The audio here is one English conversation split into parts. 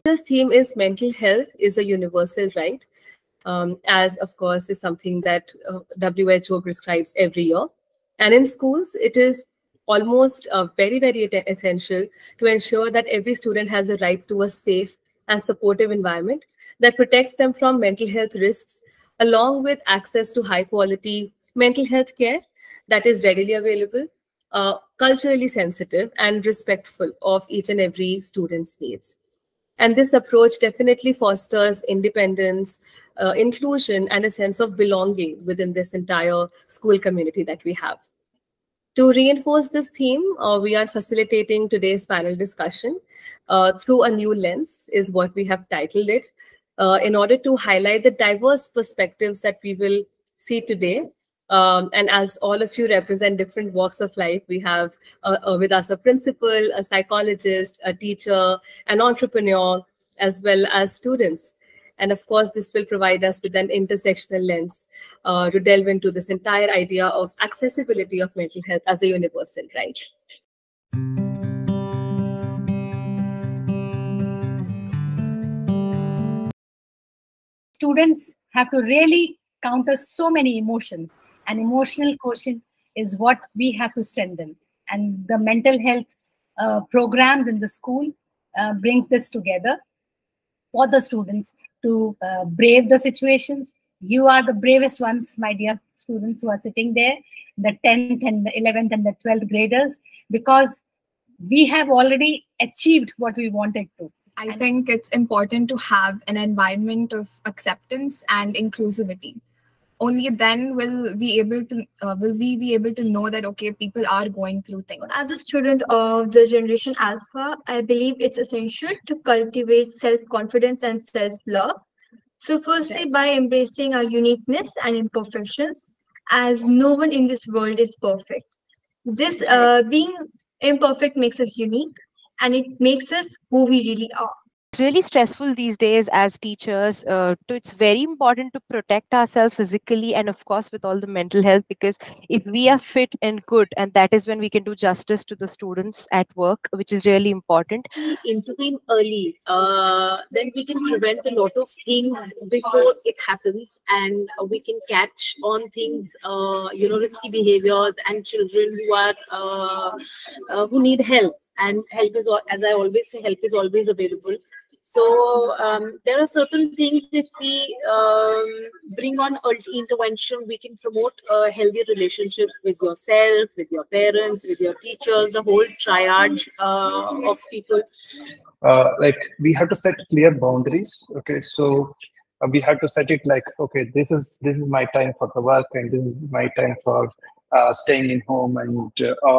This theme is mental health is a universal right, as of course is something that WHO prescribes every year. And in schools, it is almost very essential to ensure that every student has a right to a safe and supportive environment that protects them from mental health risks, along with access to high quality mental health care that is readily available, culturally sensitive, and respectful of each and every student's needs. And this approach definitely fosters independence, inclusion, and a sense of belonging within this entire school community that we have. To reinforce this theme, we are facilitating today's panel discussion through a new lens, is what we have titled it, in order to highlight the diverse perspectives that we will see today. And as all of you represent different walks of life, we have with us a principal, a psychologist, a teacher, an entrepreneur, as well as students. And of course, this will provide us with an intersectional lens to delve into this entire idea of accessibility of mental health as a universal right. Students have to really counter so many emotions, and emotional quotient is what we have to strengthen. And the mental health programs in the school brings this together for the students to brave the situations. You are the bravest ones, my dear students who are sitting there, the 10th and the 11th and the 12th graders, because we have already achieved what we wanted to. I think it's important to have an environment of acceptance and inclusivity. Only then will we be able to know that, okay, people are going through things. As a student of the generation Alpha, I believe it's essential to cultivate self-confidence and self-love. So firstly, by embracing our uniqueness and imperfections, as no one in this world is perfect. This being imperfect makes us unique, and it makes us who we really are. It's really stressful these days as teachers. It's very important to protect ourselves physically and of course with all the mental health, because if we are fit and good, and that is when we can do justice to the students at work, which is really important. We intervene early, then we can prevent a lot of things before it happens, and we can catch on things, risky behaviors and children who are who need help. And help is, as I always say, help is always available. So there are certain things, if we bring on early intervention, we can promote healthy relationships with yourself, with your parents, with your teachers, the whole triad of people. Like we have to set clear boundaries. Okay, so we have to set it like, okay, this is my time for the work, and this is my time for staying in home, and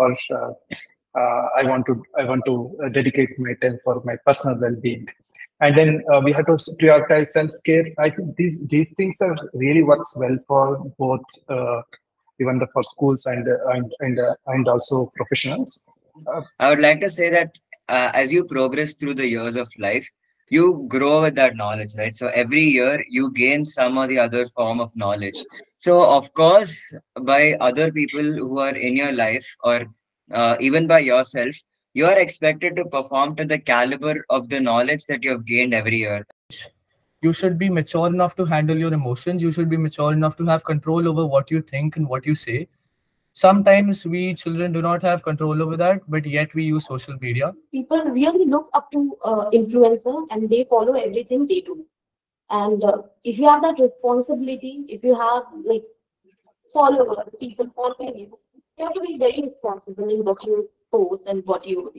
I want to dedicate my time for my personal well-being. And then we have to prioritize self-care. I think these things are really works well for both even for schools and also professionals. I would like to say that as you progress through the years of life, you grow with that knowledge, right? So every year you gain some or the other form of knowledge. So of course, by other people who are in your life, or even by yourself, you are expected to perform to the caliber of the knowledge that you have gained every year. You should be mature enough to handle your emotions. You should be mature enough to have control over what you think and what you say. Sometimes we children do not have control over that, but yet we use social media. People really look up to influencers, and they follow everything they do. And if you have that responsibility, if you have like followers, people following you, you have to be very responsible in what you post and what you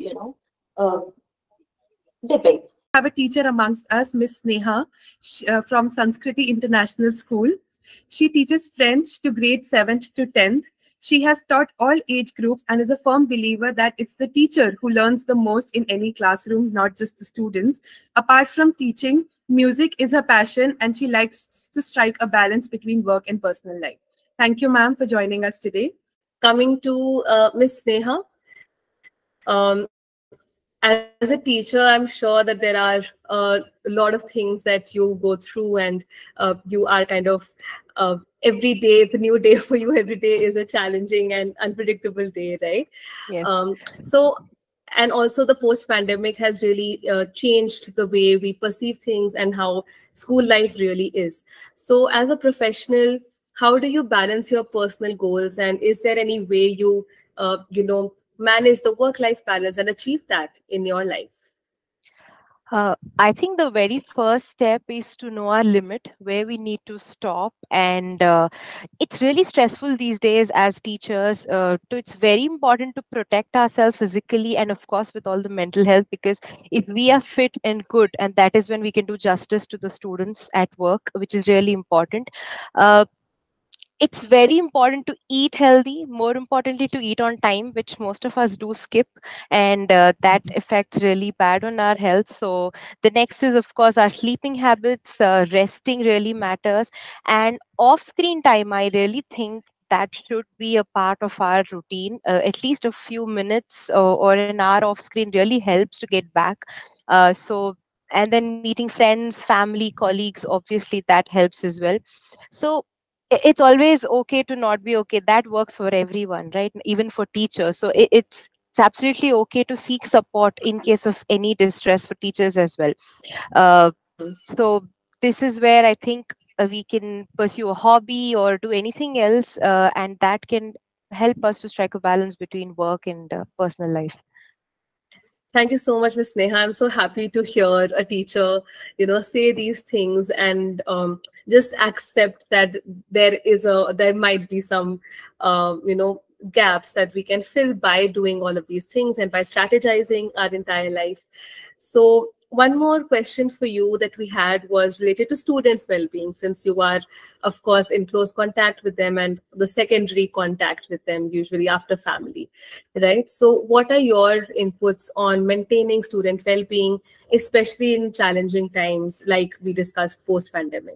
depict. We have a teacher amongst us, Miss Sneha, from Sanskriti International School. She teaches French to grade 7th to 10th. She has taught all age groups and is a firm believer that it's the teacher who learns the most in any classroom, not just the students. Apart from teaching, music is her passion, and she likes to strike a balance between work and personal life. Thank you, ma'am, for joining us today. Coming to Miss Sneha, as a teacher, I'm sure that there are a lot of things that you go through, and you are kind of every day, it's a new day for you. Every day is a challenging and unpredictable day, right? Yes. So and also the post pandemic has really changed the way we perceive things and how school life really is. So as a professional, how do you balance your personal goals, and is there any way you manage the work life balance and achieve that in your life? I think the very first step is to know our limit, where we need to stop. And it's really stressful these days as teachers. It's very important to protect ourselves physically and, of course, with all the mental health, because if we are fit and good, and that is when we can do justice to the students at work, which is really important. Uh, it's very important to eat healthy, more importantly to eat on time, which most of us do skip, and that affects really bad on our health. So the next is, of course, our sleeping habits. Resting really matters, and off screen time, I really think that should be a part of our routine. At least a few minutes or an hour off screen really helps to get back. So and then meeting friends, family, colleagues, obviously that helps as well. So it's always okay to not be okay. That works for everyone, right? Even for teachers. So it's absolutely okay to seek support in case of any distress for teachers as well. uh, so this is where I think we can pursue a hobby or do anything else, and that can help us to strike a balance between work and personal life. Thank you so much, Ms. Sneha. I'm so happy to hear a teacher, say these things and just accept that there might be some, gaps that we can fill by doing all of these things and by strategizing our entire life. So one more question for you that we had was related to students' well-being, since you are, of course, in close contact with them and the secondary contact with them, usually after family, right? So what are your inputs on maintaining student well-being, especially in challenging times like we discussed post-pandemic?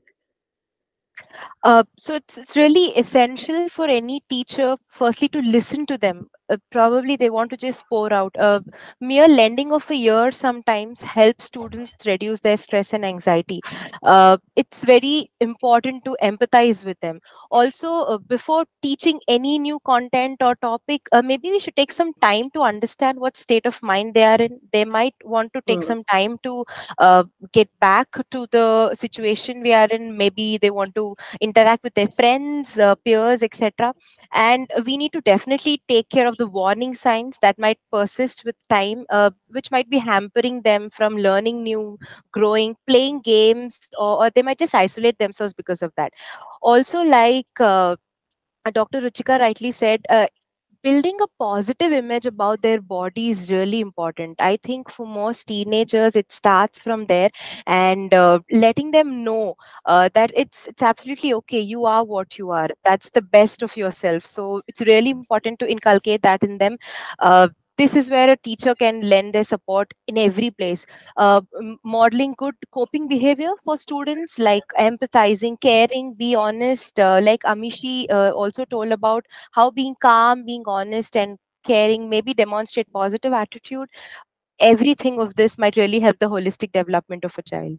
So it's really essential for any teacher, firstly, to listen to them. Probably they want to just pour out. Mere lending of a ear sometimes helps students reduce their stress and anxiety. It's very important to empathize with them. Also, before teaching any new content or topic, maybe we should take some time to understand what state of mind they are in. They might want to take Hmm. some time to get back to the situation we are in. Maybe they want to interact with their friends, peers, etc. And we need to definitely take care of the warning signs that might persist with time, which might be hampering them from learning new, growing, playing games, or they might just isolate themselves because of that. Also, like Dr. Ruchika rightly said, building a positive image about their body is really important. I think for most teenagers it starts from there, and letting them know that it's absolutely okay, you are what you are, that's the best of yourself. So it's really important to inculcate that in them. This is where a teacher can lend their support in every place. Modeling good coping behavior for students, like empathizing, caring, be honest, like Amishi also told about how being calm, being honest, and caring, maybe demonstrate positive attitude. Everything of this might really help the holistic development of a child.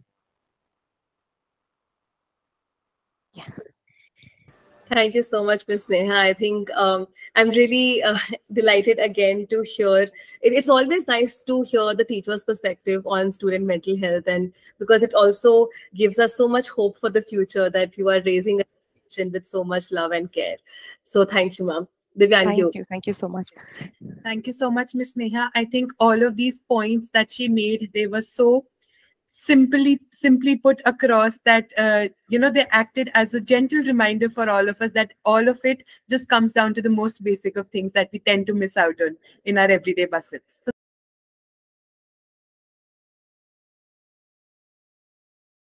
Yeah. Thank you so much, Ms. Neha. I think I'm really delighted again to hear. It's always nice to hear the teacher's perspective on student mental health, and because it also gives us so much hope for the future that you are raising a generation with so much love and care. So thank you, ma'am. Divyan, you. Thank you so much. Thank you so much, Miss Neha. I think all of these points that she made, they were so simply put across that they acted as a gentle reminder for all of us that all of it just comes down to the most basic of things that we tend to miss out on in our everyday bustle. So